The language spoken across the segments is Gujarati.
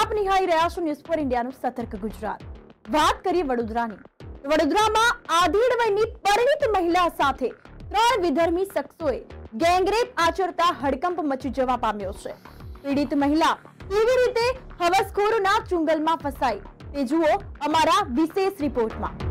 આપ નિહાળી રહ્યા છો ન્યૂઝ4 ઇન્ડિયાનું સતર્ક ગુજરાત। વાત કરીએ વડોદરાની। વડોદરામાં આધેડ વયની પરિણીત મહિલા સાથે 3 વિધર્મી શખ્સોએ ગેંગરેપ આચરતા હડકંપ મચી જવા પામ્યો છે। પીડિત મહિલા કેવી રીતે હવસખોરોના ચુંગલમાં ફસાઈ તે જુઓ અમારા વિશેષ રિપોર્ટમાં।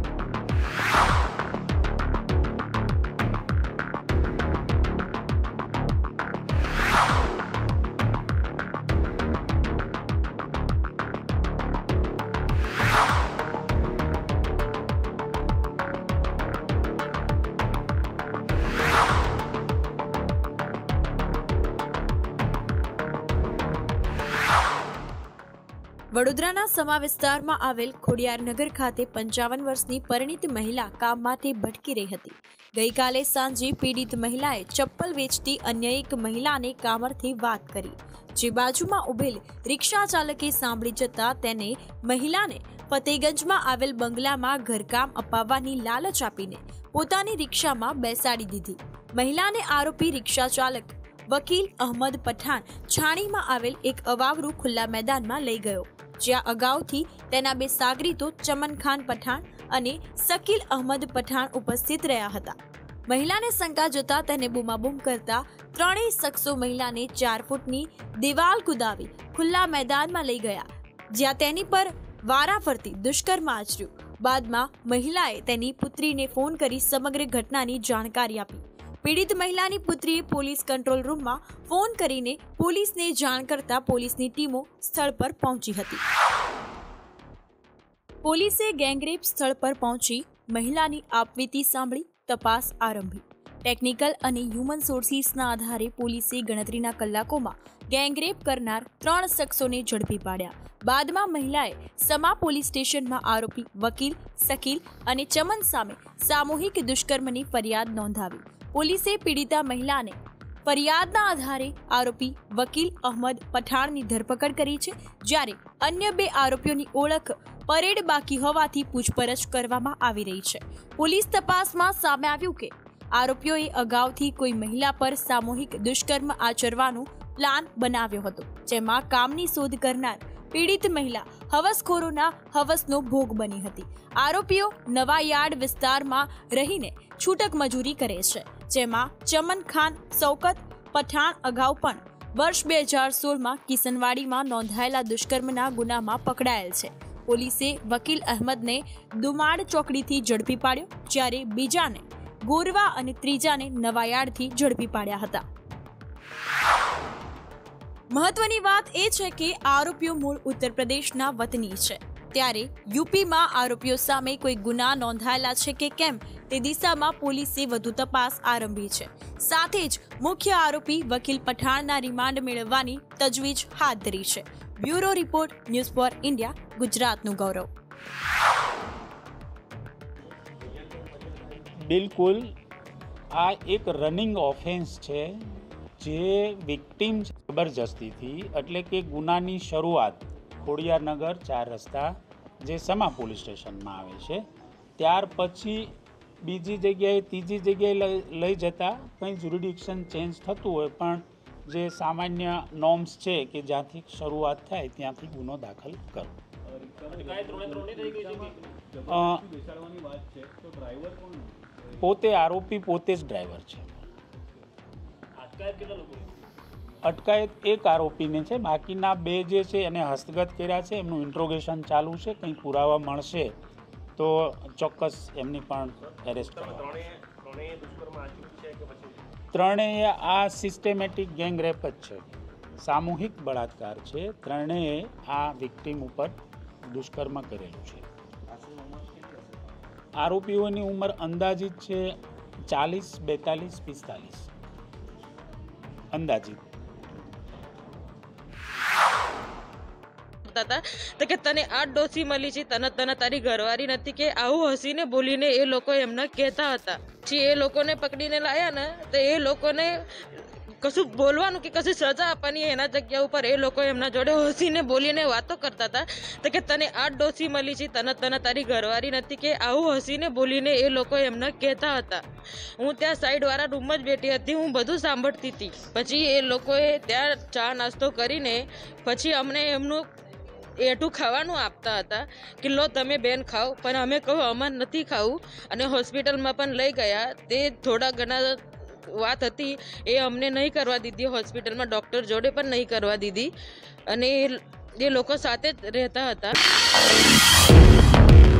વડોદરાના સમા વિસ્તારમાં આવેલ ખોડિયારનગર ખાતે 55 વર્ષની પરિણીત મહિલા કામ માટે ભટકી રહી હતી। ગઈકાલે સાંજે પીડિત મહિલાએ ચપ્પલ વેચતી અન્ય એક મહિલાને કામરથી વાત કરી, જે બાજુમાં ઉભેલ રિક્ષા ચાલકે સાંભળી જતા તેને મહિલાને ફતેગંજમાં આવેલ બંગલામાં ઘરકામ અપાવવાની લાલચ આપીને પોતાની રિક્ષામાં બેસાડી દીધી। મહિલાને આરોપી રિક્ષા ચાલક વકીલ અહમદ પઠાણ છાણીમાં આવેલ એક અવાવરું ખુલ્લા મેદાનમાં લઈ ગયો, જ્યાં અગાઉથી તેના 2 સાગરીતો ચમન ખાન પઠાણ અને શકીલ અહમદ પઠાણ ઉપસ્થિત રહ્યા હતા। મહિલાને શંકા જતા તેને બૂમાબૂમ કરતા ત્રણેય શખ્સો મહિલાને 4 ફૂટની દિવાલ કુદાવી ખુલ્લા મેદાનમાં લઈ ગયા, જ્યાં તેની પર વારાફરતી દુષ્કર્મ આચર્યું। બાદમાં મહિલાએ તેની પુત્રીને ફોન કરી સમગ્ર ઘટનાની જાણકારી આપી। પીડિત મહિલાની પુત્રીએ પોલીસ કંટ્રોલ રૂમમાં ફોન કરીને પોલીસને જાણ કરતા પોલીસની ટીમો સ્થળ પર પહોંચી હતી। પોલીસે ગેંગરેપ સ્થળ પર પહોંચી મહિલાની આપવીતી સાંભળી તપાસ આરંભી। ટેકનિકલ અને હ્યુમન સોર્સિસના આધારે પોલીસે ગણતરીના કલાકોમાં ગેંગરેપ કરનાર 3 શખ્સોને ઝડપી પાડ્યા। બાદમાં મહિલાએ સમા પોલીસ સ્ટેશનમાં આરોપી વકીલ શકીલ અને ચમન સામે સામૂહિક દુષ્કર્મની ફરિયાદ નોંધાવી। પોલીસે પીડિતા મહિલાને ફરિયાદના આધારે આરોપી વકીલ અહમદ પઠાણની ધરપકડ કરી છે, જ્યારે અન્ય 2 આરોપીઓની ઓળખ પરેડ બાકી હોવાથી પૂછપરછ કરવામાં આવી રહી છે। પોલીસ તપાસમાં સામે આવ્યું કે આરોપીઓએ અગાઉથી કોઈ મહિલા પર સામૂહિક દુષ્કર્મ આચરવાનો પ્લાન બનાવ્યો હતો, જેમાં કામની શોધ કરનાર પીડિત મહિલા હવસખોરોના હવસનો ભોગ બની હતી। આરોપીઓ નવા યાર્ડ વિસ્તારમાં રહીને છૂટક મજૂરી કરે છે, જેમાં ચમન ખાન શૌકત પઠાણ અગાઉ પણ વર્ષ 2016માં કિશનવાડીમાં નોંધાયેલા દુષ્કર્મના ગુનામાં પકડાયેલ છે। પોલીસે વકીલ અહમદને દુમાડ ચોકડીથી ઝડપી પાડ્યો, જ્યારે બીજાને ગોરવા અને ત્રીજાને નવાયાર્ડથી ઝડપી પાડ્યા હતા। મહત્વની વાત એ છે કે આરોપીઓ મૂળ ઉત્તર પ્રદેશના વતની છે, ત્યારે યુપીમાં આરોપીઓ સામે કોઈ ગુના નોંધાયેલા છે કે કેમ તે દિશામાં પોલીસે વધુ તપાસ આરંભી છે। સાથે જ મુખ્ય આરોપી વકીલ પઠાણના રિમાન્ડ મેળવવાની તજવીજ હાથ ધરી છે। બ્યુરો રિપોર્ટ, ન્યૂઝ4 ઇન્ડિયા, ગુજરાતનું ગૌરવ। બિલકુલ, આ એક રનિંગ ઓફેન્સ છે જે વિક્ટિમ જબરજસ્તીથી, એટલે કે ગુનાની શરૂઆત ખોડિયારનગર 4 રસ્તા જે સમા પોલીસ સ્ટેશનમાં આવે છે, ત્યાર પછી બીજી જગ્યાએ ત્રીજી જગ્યાએ લઈ જતા કંઈ જ્યુરિડિક્શન ચેન્જ થતું હોય, પણ જે સામાન્ય નોર્મ્સ છે કે જ્યાંથી શરૂઆત થાય ત્યાંથી ગુનો દાખલ કરવો। પોતે આરોપી પોતે જ ડ્રાઈવર છે। અટકાયત 1 આરોપીને છે, બાકીના 2 જે છે એને હસ્તગત કર્યા છે। એમનું ઇન્ટ્રોગેશન ચાલુ છે, કંઈ પુરાવા મળશે તો ચોક્કસ એમની પણ એરેસ્ટ કરવા। ત્રણેય આ સિસ્ટેમેટિક ગેંગ રેપ જ છે, સામૂહિક બળાત્કાર છે। ત્રણેય આ વિક્ટિમ ઉપર દુષ્કર્મ કરેલું છે। આરોપીઓની ઉંમર અંદાજિત છે 40, 42, 45 અંદાજિત। તો કે તને આ ડોસી મળી છે, તને તારી ઘરવાળી નથી કે આવું હસીને બોલીને એ લોકો એમને કહેતા હતા। પછી એ લોકોને પકડીને લાયા ને તો એ લોકોને કશું બોલવાનું કે કશું સજા આપવાની એના જગ્યા ઉપર એ લોકો એમના જોડે હસીને બોલીને વાતો કરતા હતા। તો કે તને આ ડોસી મળી છે, તને તારી ઘરવાળી નથી કે આવું હસીને બોલીને એ લોકો એમને કહેતા હતા। હું ત્યાં સાઈડવાળા રૂમમાં જ બેઠી હતી, હું બધું સાંભળતી હતી। પછી એ લોકોએ ત્યાં ચા નાસ્તો કરીને પછી અમને એમનું એઠું ખાવાનું આપતા હતા કે લો તમે બેન ખાઓ, પણ અમે કહું અમારે નથી ખાવું, અને હોસ્પિટલમાં પણ લઈ ગયા. તે થોડા ઘણા વાત હતી એ અમને નહીં કરવા દીધી હોસ્પિટલમાં, ડૉક્ટર જોડે પણ નહીં કરવા દીધી, અને એ લોકો સાથે જ રહેતા હતા.